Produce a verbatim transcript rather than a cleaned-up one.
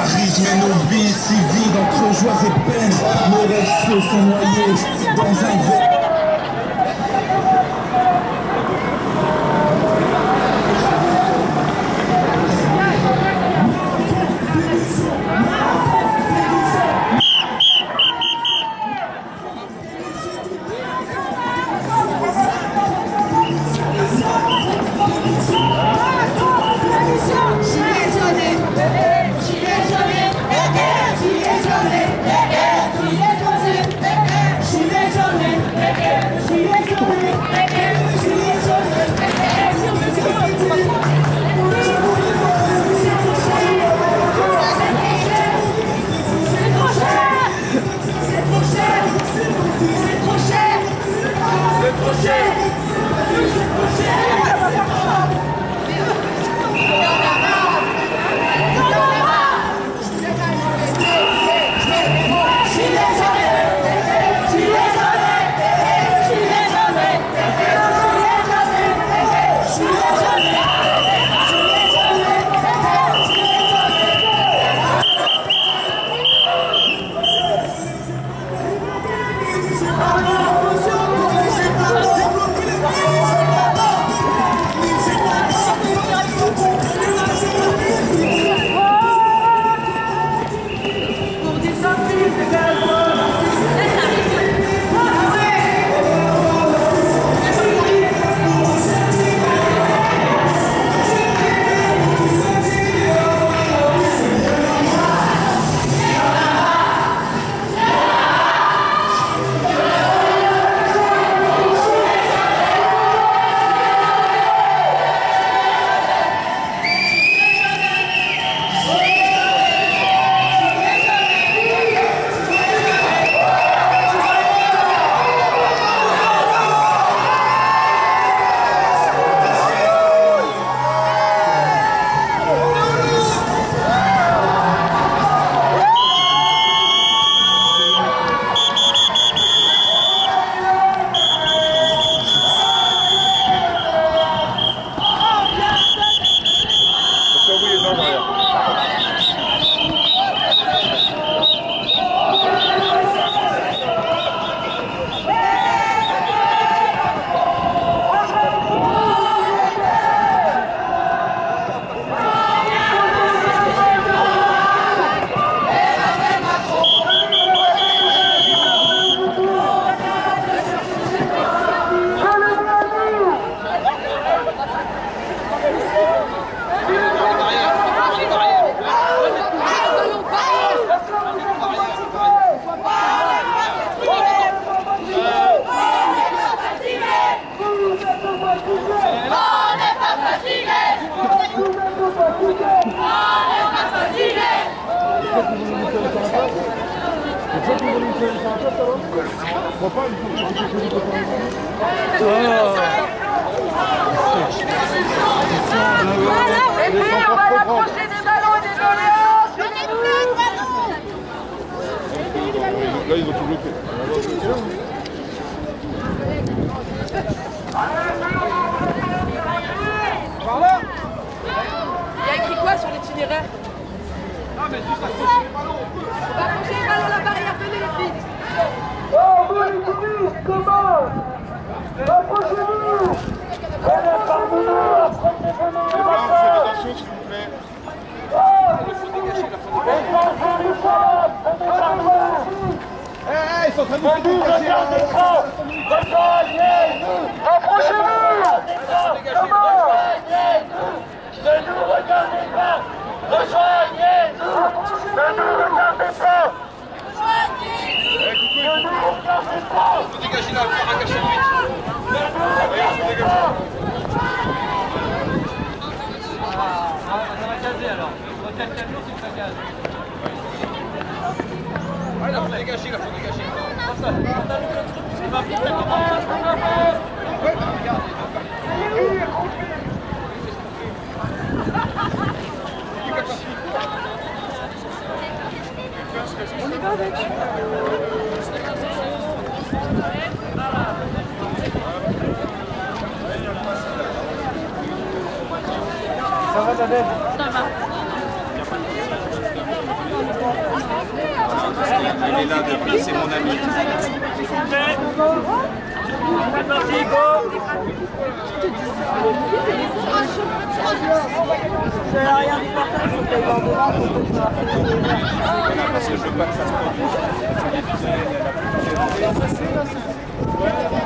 rythme et nos vies si vides entre joies et peines. Nos rêves se sont noyés dans un verre. Là, ils ont tout bloqué. Par là. Il y a écrit quoi sur l'itinéraire? Non, mais juste approcher les ballons. On va approcher les ballons à la barrière, venez les filles. Oh, vous les touristes, comment? Approchez-vous. Venez parmi nous, approchez-vous. Les ballons, faites attention, s'il vous plaît. Il faut dégager la fin du Eh, ils sont en train de nous dégager. Approchez-vous. Comment? Ne nous regardez pas. Rejoignez-nous. Ne nous regardez pas. Eh, coucou, il faut dégager la barre à cachet vite. Allez, il faut dégager. Ça va gazer alors. Quand il y a le camion, c'est que ça gaze. Ouais, là, faut dégager, là, faut dégager. Il va vite, comment? Ouais, bah, regarde. On y va avec. Ça va, Dadette? Ça va. Il est là de placer mon ami. C'est parti, go! C'est rien du partage, faut qu'elle va devant, faut que ça. Parce que je veux pas que ça se produise.